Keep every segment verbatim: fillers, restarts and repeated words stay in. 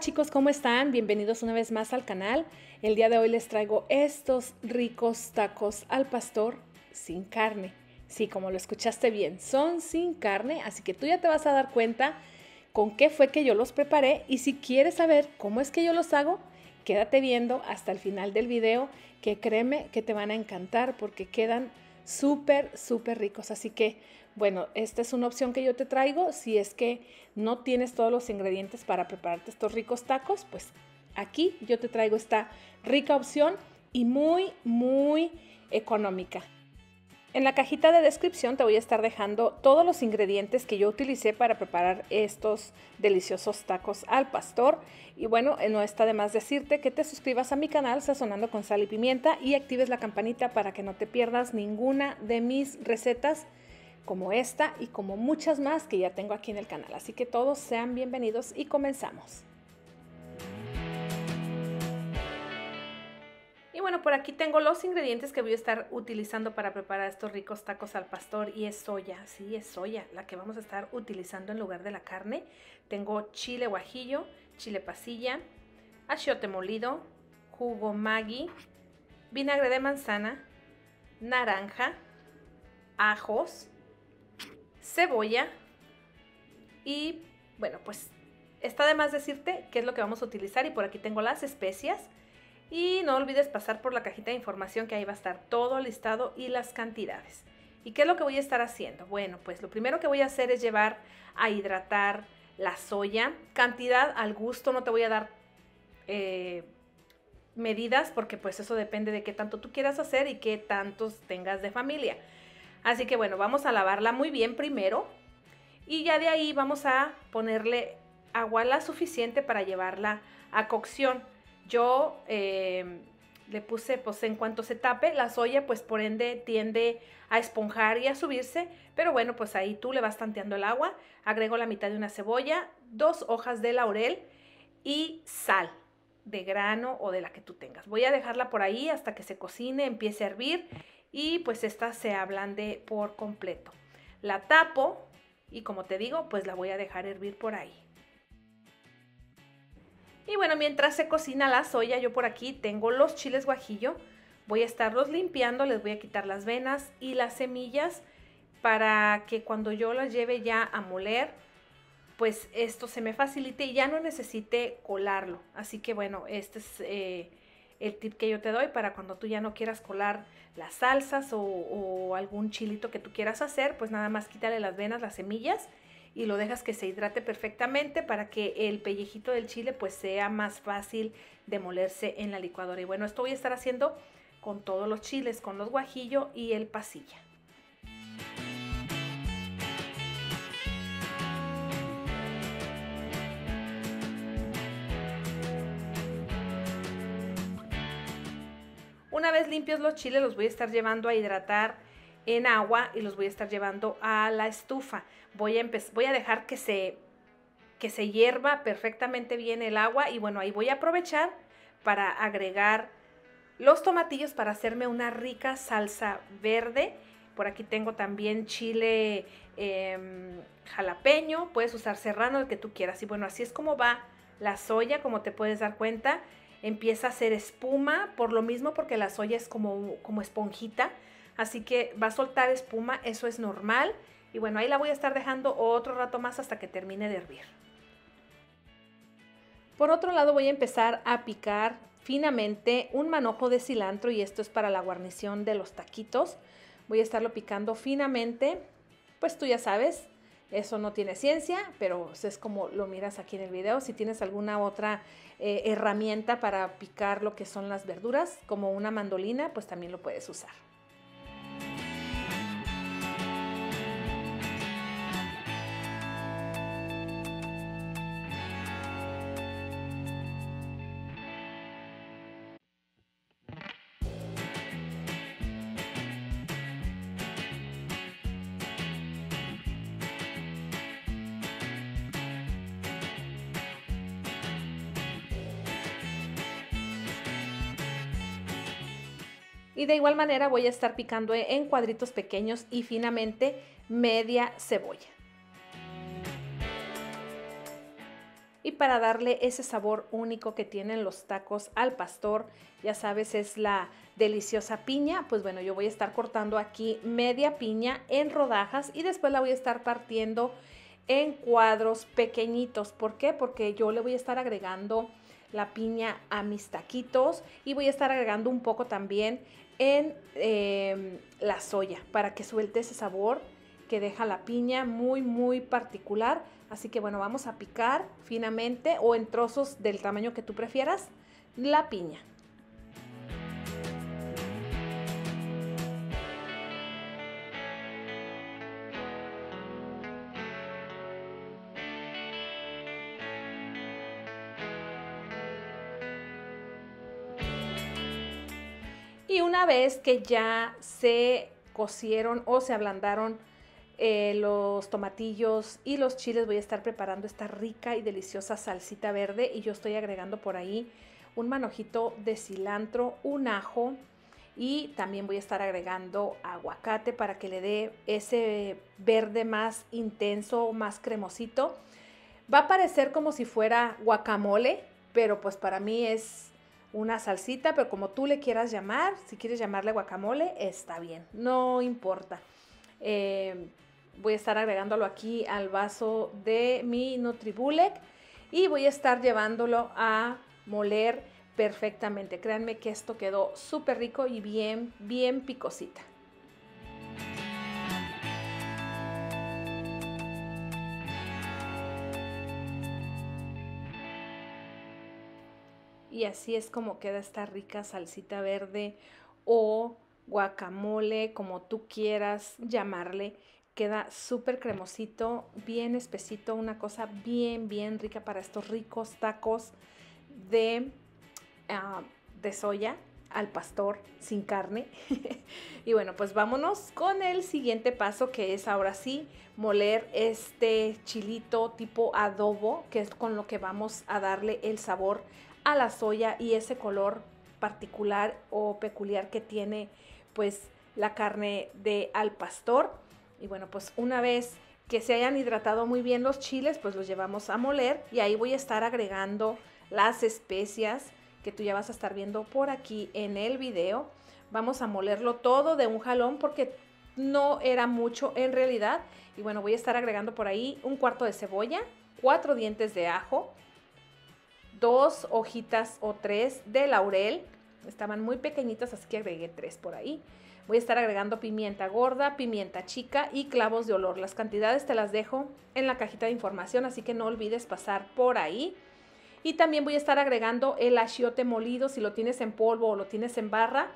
chicos, ¿cómo están? Bienvenidos una vez más al canal. El día de hoy les traigo estos ricos tacos al pastor sin carne. Sí, como lo escuchaste bien, son sin carne, así que tú ya te vas a dar cuenta con qué fue que yo los preparé. Y si quieres saber cómo es que yo los hago, quédate viendo hasta el final del video, que créeme que te van a encantar porque quedan súper, súper ricos. Así que, bueno, esta es una opción que yo te traigo. Si es que no tienes todos los ingredientes para prepararte estos ricos tacos, pues aquí yo te traigo esta rica opción y muy, muy económica. En la cajita de descripción te voy a estar dejando todos los ingredientes que yo utilicé para preparar estos deliciosos tacos al pastor. Y bueno, no está de más decirte que te suscribas a mi canal Sazonando con Sal y Pimienta y actives la campanita para que no te pierdas ninguna de mis recetas como esta y como muchas más que ya tengo aquí en el canal. Así que todos sean bienvenidos y comenzamos. Y bueno, por aquí tengo los ingredientes que voy a estar utilizando para preparar estos ricos tacos al pastor y es soya, sí, es soya la que vamos a estar utilizando en lugar de la carne. Tengo chile guajillo, chile pasilla, achiote molido, jugo Maggi, vinagre de manzana, naranja, ajos, cebolla y bueno, pues está de más decirte qué es lo que vamos a utilizar y por aquí tengo las especias. Y no olvides pasar por la cajita de información que ahí va a estar todo listado y las cantidades. ¿Y qué es lo que voy a estar haciendo? Bueno, pues lo primero que voy a hacer es llevar a hidratar la soya. Cantidad al gusto, no te voy a dar eh, medidas porque pues eso depende de qué tanto tú quieras hacer y qué tantos tengas de familia. Así que bueno, vamos a lavarla muy bien primero y ya de ahí vamos a ponerle agua la suficiente para llevarla a cocción. Yo eh, le puse, pues en cuanto se tape, la soya pues por ende tiende a esponjar y a subirse, pero bueno, pues ahí tú le vas tanteando el agua. Agrego la mitad de una cebolla, dos hojas de laurel y sal de grano o de la que tú tengas. Voy a dejarla por ahí hasta que se cocine, empiece a hervir y pues esta se ablande por completo. La tapo y como te digo, pues la voy a dejar hervir por ahí. Y bueno, mientras se cocina la soya, yo por aquí tengo los chiles guajillo. Voy a estarlos limpiando, les voy a quitar las venas y las semillas para que cuando yo las lleve ya a moler, pues esto se me facilite y ya no necesite colarlo. Así que bueno, este es eh, el tip que yo te doy para cuando tú ya no quieras colar las salsas o, o algún chilito que tú quieras hacer, pues nada más quítale las venas, las semillas y lo dejas que se hidrate perfectamente para que el pellejito del chile pues sea más fácil de molerse en la licuadora. Y bueno, esto voy a estar haciendo con todos los chiles, con los guajillo y el pasilla. Una vez limpios los chiles los voy a estar llevando a hidratar en agua y los voy a estar llevando a la estufa. Voy a, voy a dejar que se, que se hierva perfectamente bien el agua y bueno, ahí voy a aprovechar para agregar los tomatillos para hacerme una rica salsa verde. Por aquí tengo también chile eh, jalapeño, puedes usar serrano, el que tú quieras. Y bueno, así es como va la soya, como te puedes dar cuenta. Empieza a hacer espuma, por lo mismo porque la soya es como, como esponjita. Así que va a soltar espuma, eso es normal. Y bueno, ahí la voy a estar dejando otro rato más hasta que termine de hervir. Por otro lado voy a empezar a picar finamente un manojo de cilantro y esto es para la guarnición de los taquitos. Voy a estarlo picando finamente, pues tú ya sabes, eso no tiene ciencia, pero es como lo miras aquí en el video. Si tienes alguna otra eh, herramienta para picar lo que son las verduras, como una mandolina, pues también lo puedes usar. Y de igual manera voy a estar picando en cuadritos pequeños y finamente media cebolla. y para darle ese sabor único que tienen los tacos al pastor, ya sabes, es la deliciosa piña. Pues bueno, yo voy a estar cortando aquí media piña en rodajas y después la voy a estar partiendo en cuadros pequeñitos. ¿Por qué? Porque yo le voy a estar agregando la piña a mis taquitos y voy a estar agregando un poco también en eh, la soya para que suelte ese sabor que deja la piña muy muy particular. Así que bueno, vamos a picar finamente o en trozos del tamaño que tú prefieras la piña. Y una vez que ya se cocieron o se ablandaron eh, los tomatillos y los chiles, voy a estar preparando esta rica y deliciosa salsita verde y yo estoy agregando por ahí un manojito de cilantro, un ajo y también voy a estar agregando aguacate para que le dé ese verde más intenso, más cremosito. Va a parecer como si fuera guacamole, pero pues para mí es una salsita, pero como tú le quieras llamar, si quieres llamarle guacamole, está bien, no importa. Eh, voy a estar agregándolo aquí al vaso de mi NutriBullet y voy a estar llevándolo a moler perfectamente. Créanme que esto quedó súper rico y bien, bien picosita. Y así es como queda esta rica salsita verde o guacamole, como tú quieras llamarle. Queda súper cremosito, bien espesito, una cosa bien, bien rica para estos ricos tacos de, uh, de soya al pastor sin carne. Y bueno, pues vámonos con el siguiente paso, que es ahora sí moler este chilito tipo adobo, que es con lo que vamos a darle el sabor a la soya y ese color particular o peculiar que tiene pues la carne de al pastor. Y bueno, pues una vez que se hayan hidratado muy bien los chiles, pues los llevamos a moler y ahí voy a estar agregando las especias que tú ya vas a estar viendo por aquí en el video. Vamos a molerlo todo de un jalón porque no era mucho en realidad. Y bueno, voy a estar agregando por ahí un cuarto de cebolla, cuatro dientes de ajo, dos hojitas o tres de laurel. Estaban muy pequeñitas, así que agregué tres por ahí. Voy a estar agregando pimienta gorda, pimienta chica y clavos de olor. Las cantidades te las dejo en la cajita de información, así que no olvides pasar por ahí. Y también voy a estar agregando el achiote molido. Si lo tienes en polvo o lo tienes en barra,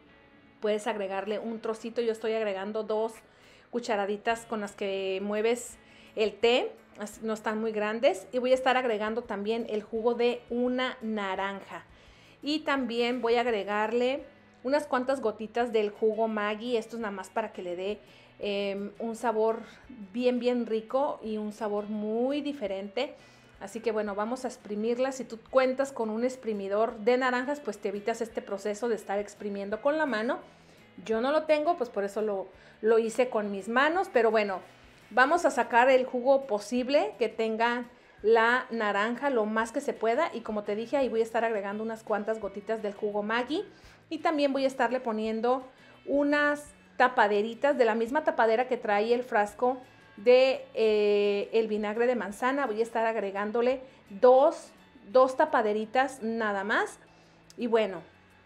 puedes agregarle un trocito. Yo estoy agregando dos cucharaditas con las que mueves el té. No están muy grandes. Y voy a estar agregando también el jugo de una naranja. Y también voy a agregarle unas cuantas gotitas del jugo Maggi. Esto es nada más para que le dé eh, un sabor bien, bien rico y un sabor muy diferente. Así que bueno, vamos a exprimirla. Si tú cuentas con un exprimidor de naranjas, pues te evitas este proceso de estar exprimiendo con la mano. Yo no lo tengo, pues por eso lo, lo hice con mis manos. Pero bueno, vamos a sacar el jugo posible que tenga la naranja lo más que se pueda. Y como te dije, ahí voy a estar agregando unas cuantas gotitas del jugo Maggi. Y también voy a estarle poniendo unas tapaderitas de la misma tapadera que trae el frasco de eh, el vinagre de manzana. Voy a estar agregándole dos, dos tapaderitas nada más. Y bueno,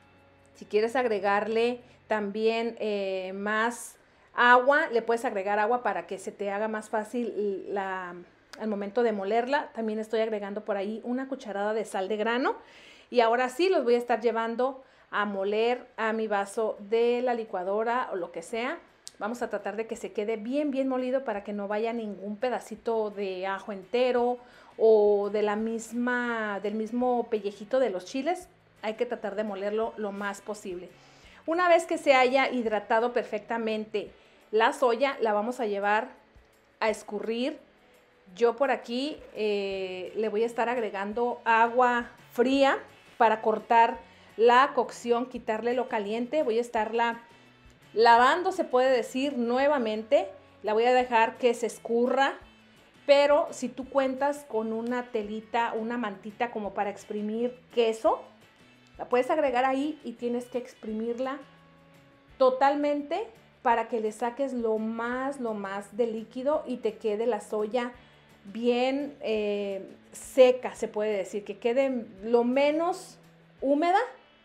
si quieres agregarle también eh, más agua, le puedes agregar agua para que se te haga más fácil la, al momento de molerla. También estoy agregando por ahí una cucharada de sal de grano. Y ahora sí los voy a estar llevando a moler a mi vaso de la licuadora o lo que sea. Vamos a tratar de que se quede bien, bien molido para que no vaya ningún pedacito de ajo entero o de la misma, del mismo pellejito de los chiles. Hay que tratar de molerlo lo más posible. Una vez que se haya hidratado perfectamente la soya, la vamos a llevar a escurrir. Yo por aquí eh, le voy a estar agregando agua fría para cortar la cocción, quitarle lo caliente. Voy a estarla lavando, se puede decir, nuevamente. La voy a dejar que se escurra pero si tú cuentas con una telita, una mantita como para exprimir queso, la puedes agregar ahí y tienes que exprimirla totalmente para que le saques lo más, lo más de líquido y te quede la soya bien eh, seca, se puede decir, que quede lo menos húmeda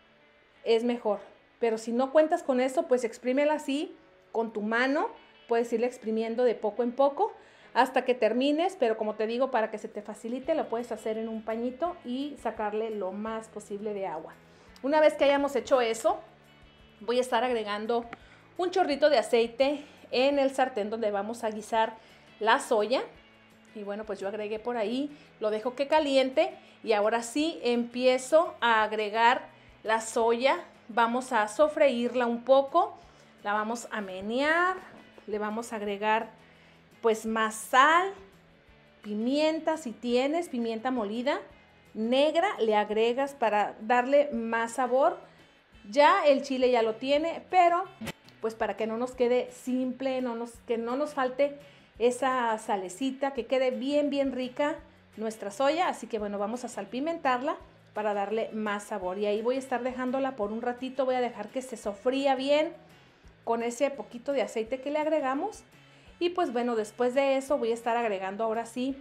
es mejor. Pero si no cuentas con eso, pues exprímela así con tu mano, puedes irla exprimiendo de poco en poco hasta que termines, pero como te digo, para que se te facilite, lo puedes hacer en un pañito y sacarle lo más posible de agua. Una vez que hayamos hecho eso, voy a estar agregando un chorrito de aceite en el sartén donde vamos a guisar la soya. Y bueno, pues yo agregué por ahí, lo dejo que caliente y ahora sí empiezo a agregar la soya. Vamos a sofreírla un poco, la vamos a menear, le vamos a agregar pues más sal, pimienta si tienes, pimienta molida, negra, le agregas para darle más sabor. Ya el chile ya lo tiene, pero pues para que no nos quede simple, no nos, que no nos falte esa salecita, que quede bien, bien rica nuestra soya. Así que bueno, vamos a salpimentarla para darle más sabor. Y ahí voy a estar dejándola por un ratito, voy a dejar que se sofría bien con ese poquito de aceite que le agregamos. Y pues bueno, después de eso voy a estar agregando ahora sí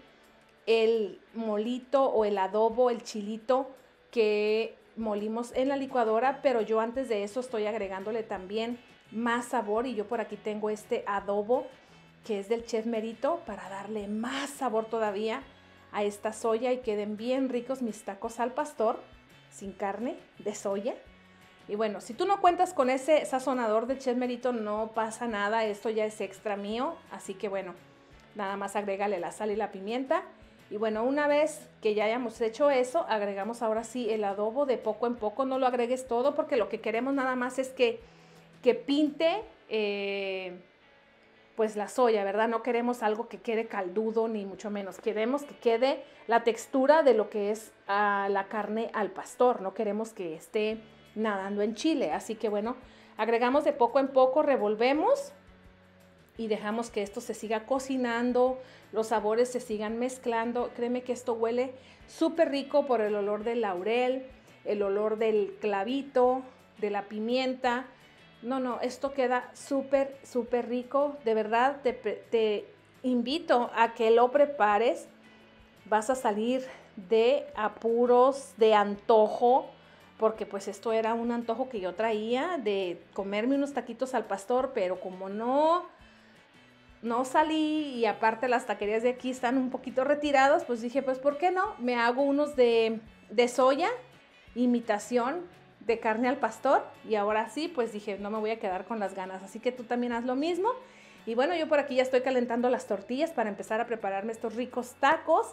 el molito o el adobo, el chilito que molimos en la licuadora, pero yo antes de eso estoy agregándole también más sabor y yo por aquí tengo este adobo que es del Chef Merito para darle más sabor todavía a esta soya y queden bien ricos mis tacos al pastor sin carne de soya. Y bueno, si tú no cuentas con ese sazonador del Chef Merito no pasa nada, esto ya es extra mío, así que bueno, nada más agrégale la sal y la pimienta. Y bueno, una vez que ya hayamos hecho eso, agregamos ahora sí el adobo de poco en poco. No lo agregues todo porque lo que queremos nada más es que, que pinte eh, pues la soya, ¿verdad? No queremos algo que quede caldudo ni mucho menos. Queremos que quede la textura de lo que es uh, la carne al pastor. No queremos que esté nadando en chile. Así que bueno, agregamos de poco en poco, revolvemos y dejamos que esto se siga cocinando, los sabores se sigan mezclando. Créeme que esto huele súper rico por el olor del laurel, el olor del clavito, de la pimienta. No, no, esto queda súper, súper rico. De verdad, te, te invito a que lo prepares. Vas a salir de apuros, de antojo, porque pues esto era un antojo que yo traía de comerme unos taquitos al pastor, pero como no... no salí y aparte las taquerías de aquí están un poquito retiradas, pues dije, pues ¿por qué no? Me hago unos de, de soya, imitación de carne al pastor y ahora sí, pues dije, no me voy a quedar con las ganas, así que tú también haz lo mismo. Y bueno, yo por aquí ya estoy calentando las tortillas para empezar a prepararme estos ricos tacos.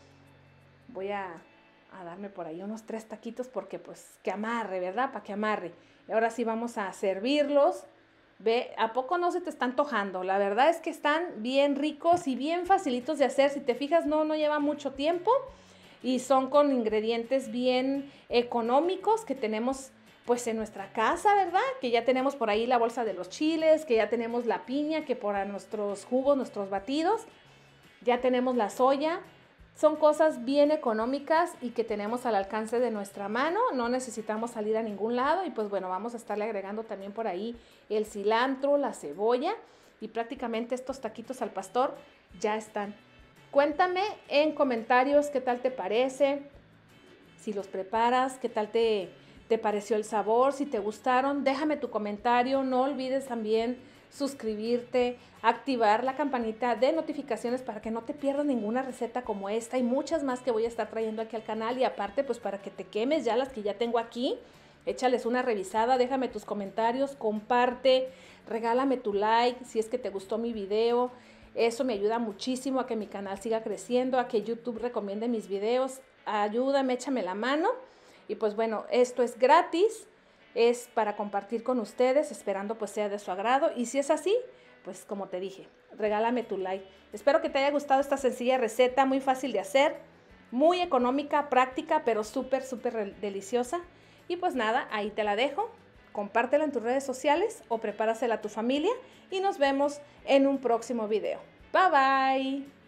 Voy a, a darme por ahí unos tres taquitos porque pues que amarre, ¿verdad? Para que amarre. Y ahora sí vamos a servirlos. Ve, ¿a poco no se te está antojando? La verdad es que están bien ricos y bien facilitos de hacer. Si te fijas, no, no lleva mucho tiempo y son con ingredientes bien económicos que tenemos pues en nuestra casa, ¿verdad? Que ya tenemos por ahí la bolsa de los chiles, que ya tenemos la piña, que para nuestros jugos, nuestros batidos, ya tenemos la soya. Son cosas bien económicas y que tenemos al alcance de nuestra mano, no necesitamos salir a ningún lado y pues bueno, vamos a estarle agregando también por ahí el cilantro, la cebolla y prácticamente estos taquitos al pastor ya están. Cuéntame en comentarios qué tal te parece, si los preparas, qué tal te, te pareció el sabor, si te gustaron, déjame tu comentario, no olvides también suscribirte, activar la campanita de notificaciones para que no te pierdas ninguna receta como esta y muchas más que voy a estar trayendo aquí al canal y aparte pues para que te quemes ya las que ya tengo aquí, échales una revisada, déjame tus comentarios, comparte, regálame tu like si es que te gustó mi video, eso me ayuda muchísimo a que mi canal siga creciendo, a que YouTube recomiende mis videos, ayúdame, échame la mano y pues bueno, esto es gratis. Es para compartir con ustedes, esperando pues sea de su agrado. Y si es así, pues como te dije, regálame tu like. Espero que te haya gustado esta sencilla receta, muy fácil de hacer, muy económica, práctica, pero súper, súper deliciosa. Y pues nada, ahí te la dejo. Compártela en tus redes sociales o prepárasela a tu familia. Y nos vemos en un próximo video. Bye, bye.